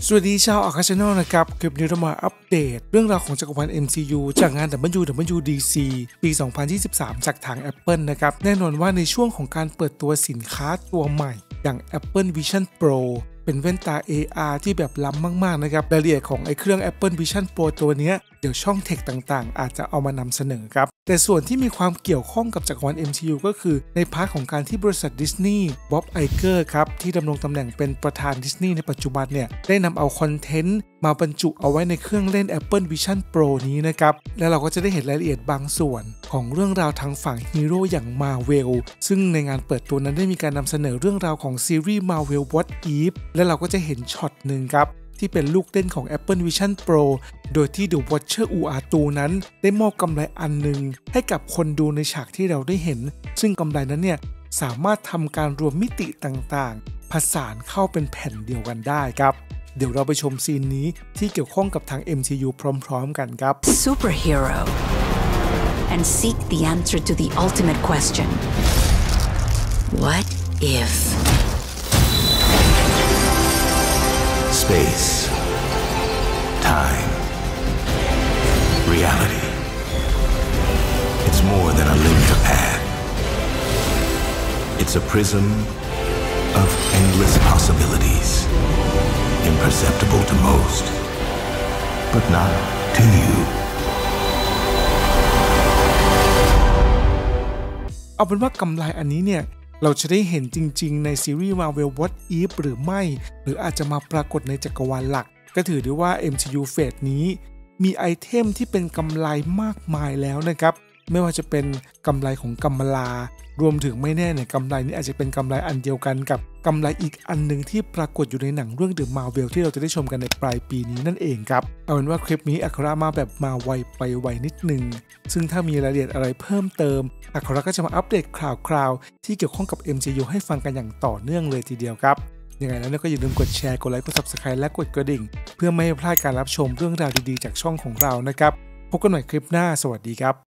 สวัสดีชาวอาคาชแนลนะครับคลิปนี้เรามาอัปเดตเรื่องราวของจักรวาล MCU จากงาน WWDC ปี 2023 จากทาง Apple นะครับแน่นอนว่าในช่วงของการเปิดตัวสินค้าตัวใหม่อย่าง Apple Vision Pro เป็นแว่นตา AR ที่แบบล้ำมากๆนะครับรายละเอียดของเครื่อง Apple Vision Pro ตัวนี้เดี๋ยวช่องเทคต่างๆอาจจะเอามานำเสนอครับแต่ส่วนที่มีความเกี่ยวข้องกับจักรวาล MCU ก็คือในพาร์ทของการที่บริษัทดิสนีย์บ๊อบไอเกอร์ครับที่ดำรงตำแหน่งเป็นประธานดิสนีย์ในปัจจุบันเนี่ยได้นำเอาคอนเทนต์มาบรรจุเอาไว้ในเครื่องเล่น Apple Vision Pro นี้นะครับและเราก็จะได้เห็นรายละเอียดบางส่วนของเรื่องราวทางฝั่งฮีโร่อย่าง Marvel ซึ่งในงานเปิดตัวนั้นได้มีการนำเสนอเรื่องราวของซีรีส์ Marvel What If และเราก็จะเห็นช็อตหนึ่งครับที่เป็นลูกเล่นของ Apple Vision Pro โดยที่ The Watcher Uatu นั้นได้มอบกำไรอันหนึ่งให้กับคนดูในฉากที่เราได้เห็นซึ่งกำไรนั้นเนี่ยสามารถทำการรวมมิติต่างๆผสานเข้าเป็นแผ่นเดียวกันได้ครับเดี๋ยวเราไปชมซีนนี้ที่เกี่ยวข้องกับทาง MCU พร้อมๆกันครับ Superhero and seek the answer to the ultimate question. What if? Space, time, reality. It's more than a linear path. It's a prism of endless possibilities. Imperceptible to most, but not to you. เอาเป็นว่ากำไรอันนี้เนี่ยเราจะได้เห็นจริงๆในซีรีส์ Marvel What If หรือไม่หรืออาจจะมาปรากฏในจักรวาลหลักก็ถือได้ว่า MCU เฟสนี้มีไอเทมที่เป็นกำไรมากมายแล้วนะครับไม่ว่าจะเป็นกำไรของกัมมาลารวมถึงไม่แน่เนี่ยกำไรนี้อาจจะเป็นกำไรอันเดียวกันกับกำไรอีกอันหนึ่งที่ปรากฏอยู่ในหนังเรื่อง The Marvel ที่เราจะได้ชมกันในปลายปีนี้นั่นเองครับเอาเป็นว่าคลิปนี้อัครามาแบบมาไวไปไวนิดนึงซึ่งถ้ามีรายละเอียดอะไรเพิ่มเติมอัคราก็จะมาอัปเดตข่าวที่เกี่ยวข้องกับ MCU ให้ฟังกันอย่างต่อเนื่องเลยทีเดียวครับยังไงแล้วก็อย่าลืมกดแชร์กดไลค์กด Subscribe และกดกระดิ่งเพื่อไม่ให้พลาดการรับชมเรื่องราวดีๆจากช่องของเรานะครับพบกันใหม่คลิปหน้าสวัสดีครับ